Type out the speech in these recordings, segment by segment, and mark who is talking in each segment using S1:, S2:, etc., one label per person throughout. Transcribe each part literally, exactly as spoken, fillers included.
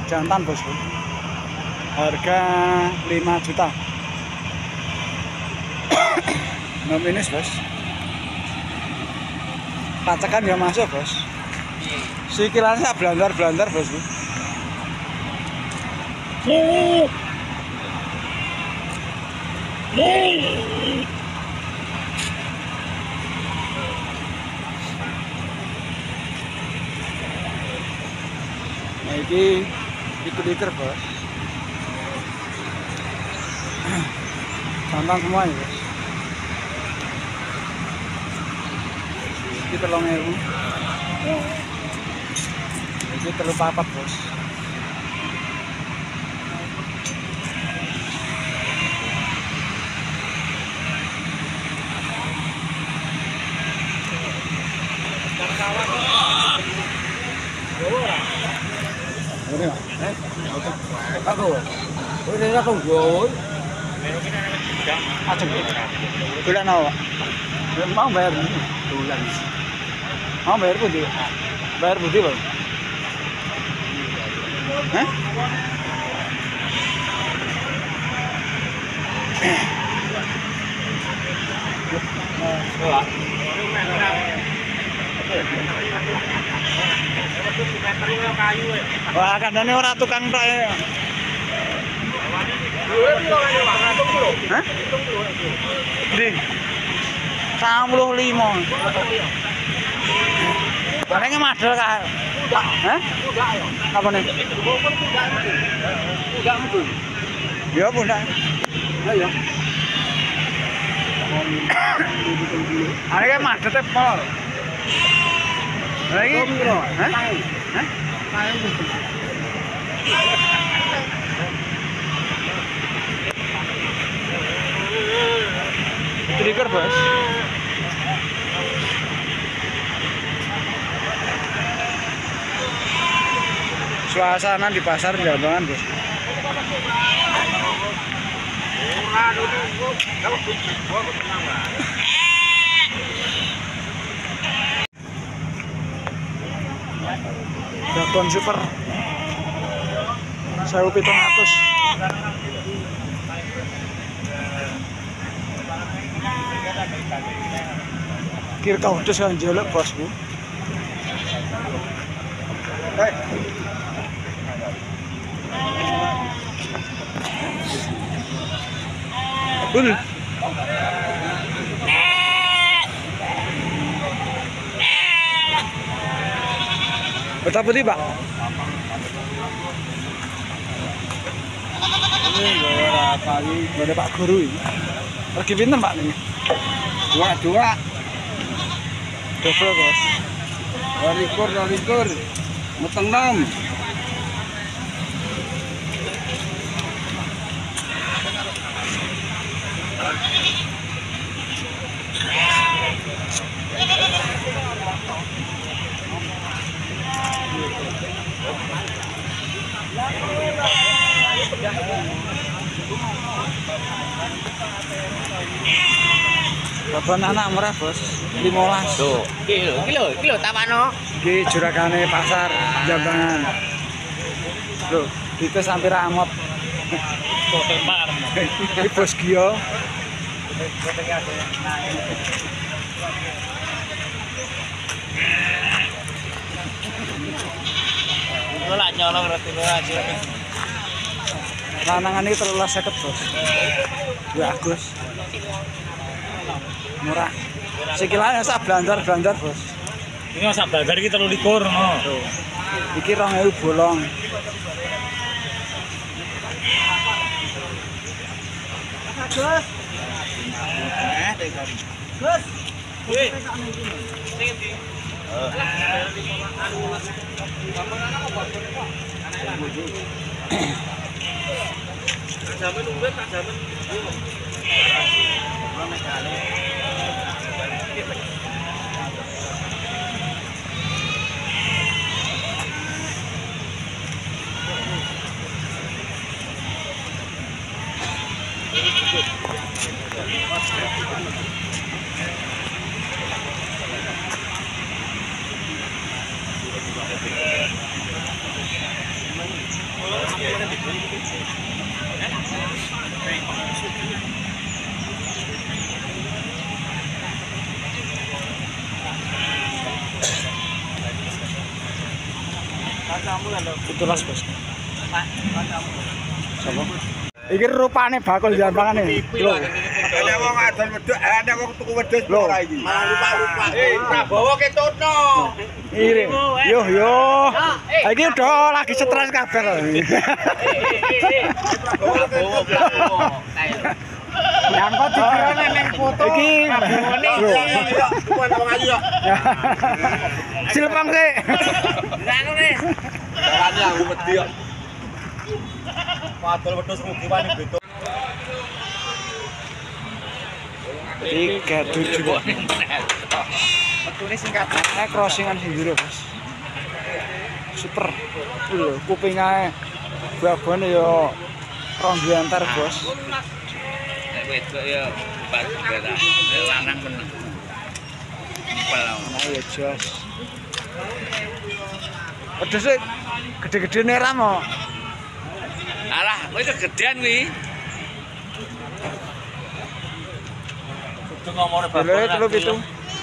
S1: jantan bosku, harga lima juta. Nominis bos, pacakan ya masuk bos, sikilannya belandar-belandar bosku. Nah, ini ikut-ikut bos, jantan semua ya bos. Ini telung ewu, ini terlalu papat bos. Ini eh, aku, ini aku gue, acung, bulan apa? Mau bayar bulan, mau bayar putih, bayar putih bang? Hah? Wah, kandane ora tukang tok ya. Hah? Di enam puluh lima. Barangnya madel kah? Hah? Apa nih? Enggak betul. Ya, Bunda. Ayo. Ada kan madel teh pol. Lagi? Hah? Hah? Trigger bos. Suasana di pasar Jambangan bos. Dagon super sewu pitung atus. Kira kau udah sekarang jelek bosku. Hei. Bul. Betapa putih, Pak? Ini gak ada kali, gak ada Pak Guru ini. Pergi pinter, Pak? Ini? Dua, dua. Double, bos. Dua likur, dua likur. Meteng enam. Babon anak murah bos, lima belas.
S2: Tuh, kilo, kilo, kilo tapano.
S1: Iki jurakane pasar Jambangan. Loh, itu sampai ramot. Ini bos Gio.
S2: Itu lah nyolong roti aja.
S1: Lanangan ini terlalu seket bos. Ya Agus. Murah. Sekilannya sak blandar-blandar bos.
S2: Ini sak blandar iki telu likur no.
S1: Iki rong ewu bolong. Gus. Eh, Gus. Wih. Sing ndi? Jaman umpet tak jaman. Itulas bos. Siapa? Iki rupane bakul jambangane. Lho.
S3: Ada wong adol wedhus, ada wong tuku wedhus
S1: Lho.
S3: ora iki. Malah lupa-lupa. Eh, Prabowo ketutno.
S1: Ire. Yo yo. Iki udah lagi stres kabeh lho.
S3: Prabowo, Prabowo.
S1: Yang kok dikira neng foto. Iki. Lho.
S3: Kuwi wong ayu yo.
S1: Silpang sih.
S2: Anu nih.
S3: Carane aku wedi yo. Adol wedhus rugi wani beto.
S1: Tiga tujuh.
S2: Metune singkat.
S1: Nah, crossingan sendiri bos. Super. Lho, kuping ae. Babone yo rong diantar bos.
S2: Nek wedok ya batu beda. Lanang meneng. Pel.
S1: Nah ya jos. Wedhus e gede-gede nera mo.
S2: Alah, kowe kegedean kuwi. Kudu ngomongne
S1: Lho, telu pitu.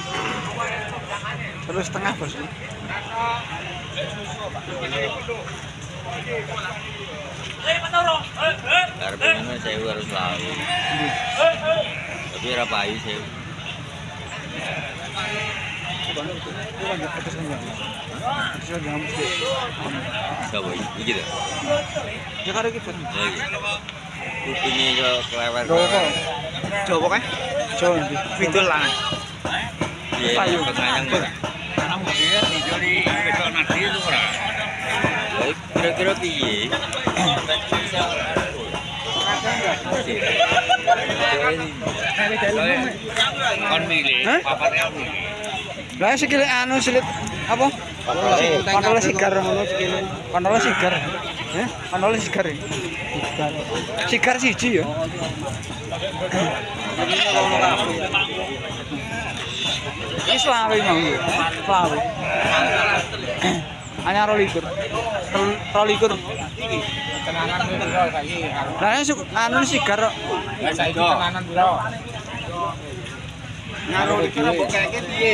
S1: Telu setengah bos.
S2: Harganya saya harus lalu. Tapi ora payu saya. Coba iki lho.
S1: Ya karo iki.
S2: Kupingnya yo klewer.
S1: Roko.
S3: Jowo kae.
S1: Jawa ndi?
S3: Pidul lanang.
S2: Iya,
S1: Payu.
S2: penganyang ora. Kamu dia dijoli besok nanti itu ora. Kira-kira piye? Kon milih,
S1: Hah?
S2: papane aku.
S1: Lah sikile anu silit apa? Pantole sigar ngono sikile. Pantole sigar. Heh, pantole sigar. Sigar. Sigar siji ya. Ini selawe mau. Selawe. Hanya rolikur. Rolikur.
S2: Tenanan piro saiki?
S1: Lah sik anu sigar kok.
S2: Lah saiki tenanan piro?
S3: Ngaro iki apa kayake piye?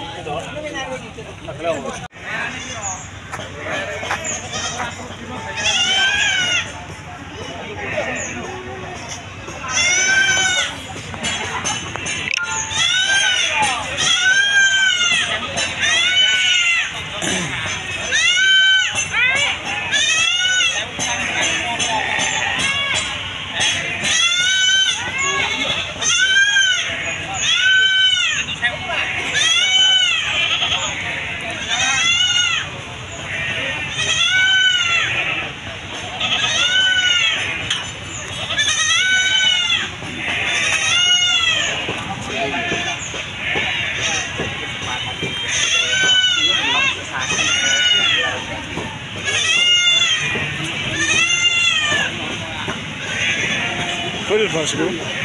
S1: Full bosku.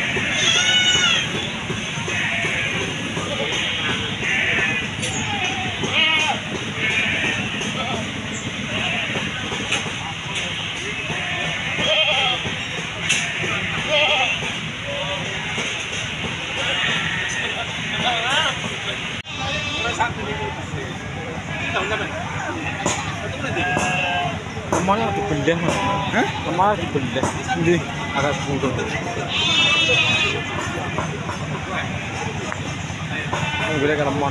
S3: Lemahnya dibelah.
S1: Hah?
S3: Lemah dibelah.
S1: Ndi?
S3: Atas bungkus. Ini boleh ke lemon.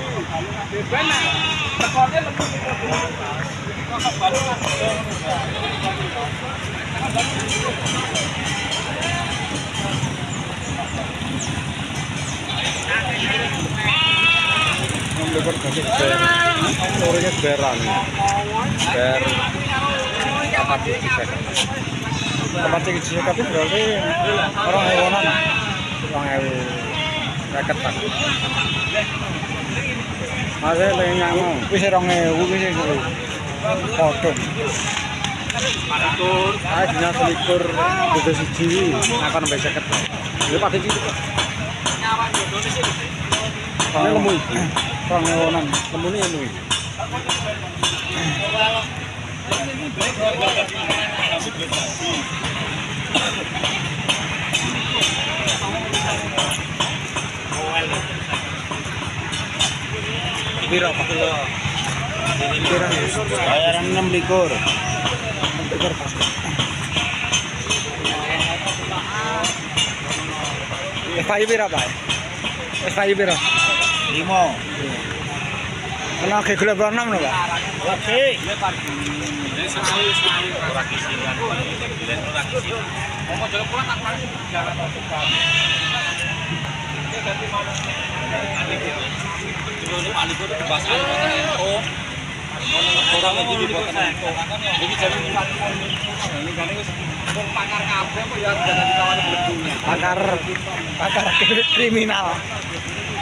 S1: Lebar kasih ber.
S3: Orangnya beran. Ber. Apa sih kan?
S1: Tempat cek cek tapi berarti orang hewanan.
S3: Orang ewu. Raket tak.
S1: Masa lagi nyamu. Wis orang hewu wis itu. Foto.
S3: Ah, dina selikur beda siji akan sampai seket. Lha pati iki.
S1: Ini lemu. Orang hewanan.
S3: Lemune anu iki. Pira Pak? Bayaran enam likur.
S1: Es payu pira, Pak? Es payu pira?
S3: Lima.
S1: Ana ge gula enam lho, Pak.
S3: Oke.
S1: Pakar pakar kriminal.